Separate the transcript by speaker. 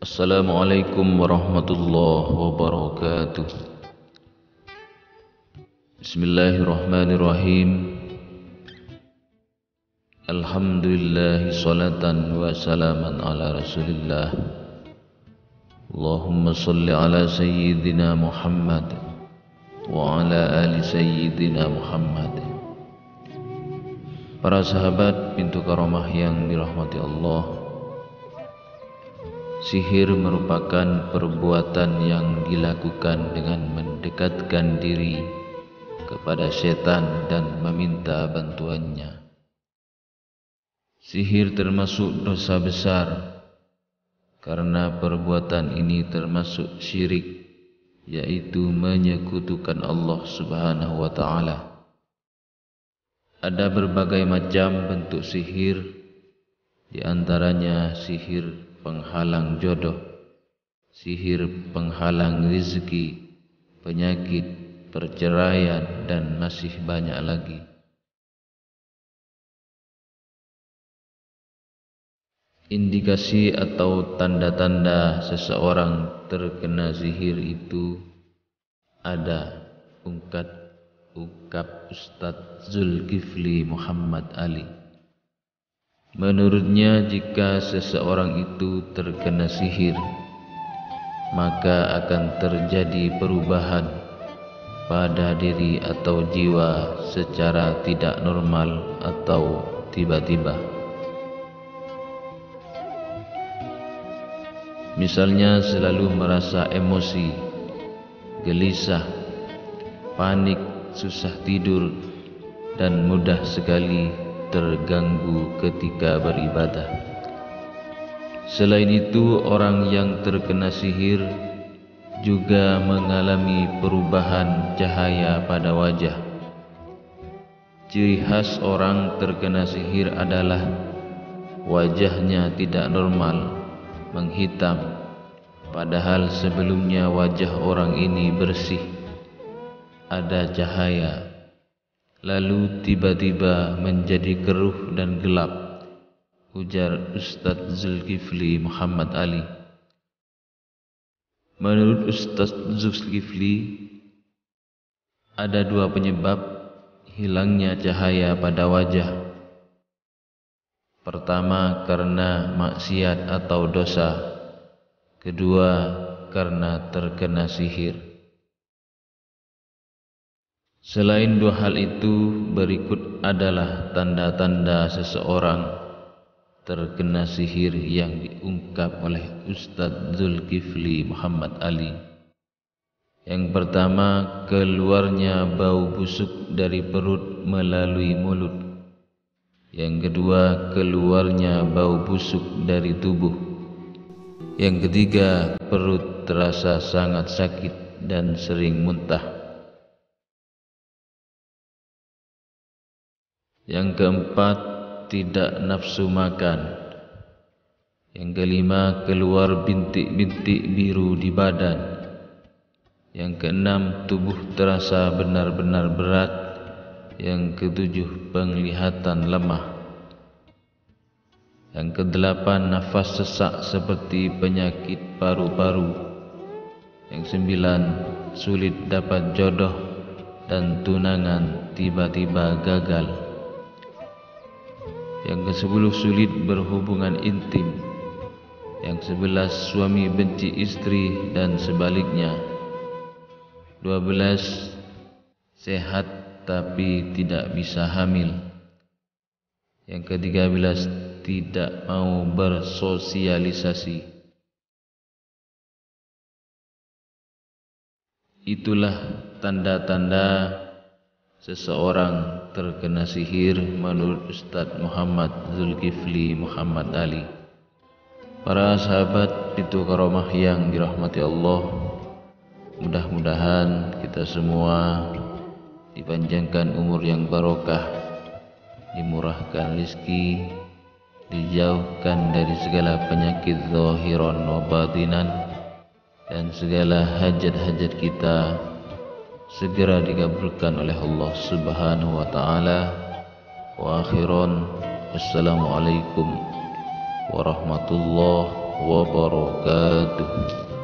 Speaker 1: Assalamualaikum warahmatullahi wabarakatuh. Bismillahirrahmanirrahim. Alhamdulillah salatan wa salaman ala rasulillah. Allahumma salli ala sayyidina Muhammad wa ala ali sayyidina Muhammad. Para sahabat pintu karamah yang dirahmati Allah, sihir merupakan perbuatan yang dilakukan dengan mendekatkan diri kepada setan dan meminta bantuannya. Sihir termasuk dosa besar karena perbuatan ini termasuk syirik, yaitu menyekutukan Allah Subhanahu wa taala. Ada berbagai macam bentuk sihir, di antaranya sihir penghalang jodoh, sihir penghalang rezeki, penyakit, perceraian, dan masih banyak lagi. Indikasi atau tanda-tanda seseorang terkena sihir itu ada, ungkap Ustadz Zulkifli Muhammad Ali. Menurutnya, jika seseorang itu terkena sihir, maka akan terjadi perubahan pada diri atau jiwa secara tidak normal atau tiba-tiba. Misalnya selalu merasa emosi, gelisah, panik, susah tidur, dan mudah sekali terganggu ketika beribadah. Selain itu, orang yang terkena sihir juga mengalami perubahan cahaya pada wajah. Ciri khas orang terkena sihir adalah wajahnya tidak normal, menghitam, padahal sebelumnya wajah orang ini bersih, ada cahaya, lalu tiba-tiba menjadi keruh dan gelap, ujar Ustadz Zulkifli Muhammad Ali. Menurut Ustadz Zulkifli, ada dua penyebab hilangnya cahaya pada wajah. Pertama, karena maksiat atau dosa. Kedua, karena terkena sihir. Selain dua hal itu, berikut adalah tanda-tanda seseorang terkena sihir yang diungkap oleh Ustadz Zulkifli Muhammad Ali. Yang pertama, keluarnya bau busuk dari perut melalui mulut. Yang kedua, keluarnya bau busuk dari tubuh. Yang ketiga, perut terasa sangat sakit dan sering muntah. Yang keempat, tidak nafsu makan. Yang kelima, keluar bintik-bintik biru di badan. Yang keenam, tubuh terasa benar-benar berat. Yang ketujuh, penglihatan lemah. Yang kedelapan, nafas sesak seperti penyakit paru-paru. Yang sembilan, sulit dapat jodoh dan tunangan tiba-tiba gagal. Yang ke-10, sulit berhubungan intim. Yang 11, suami benci istri dan sebaliknya. 12, sehat tapi tidak bisa hamil. Yang ke-13, tidak mau bersosialisasi. Itulah tanda-tanda seseorang terkena sihir menurut Ustadz Muhammad Zulkifli Muhammad Ali. Para sahabat pintu karamah yang dirahmati Allah, mudah-mudahan kita semua dipanjangkan umur yang barokah, dimurahkan rezeki, dijauhkan dari segala penyakit zahiran wa batinan, dan segala hajat-hajat kita segera dikabulkan oleh Allah Subhanahu wa taala. Wa akhiran, wassalamualaikum warahmatullahi wabarakatuh.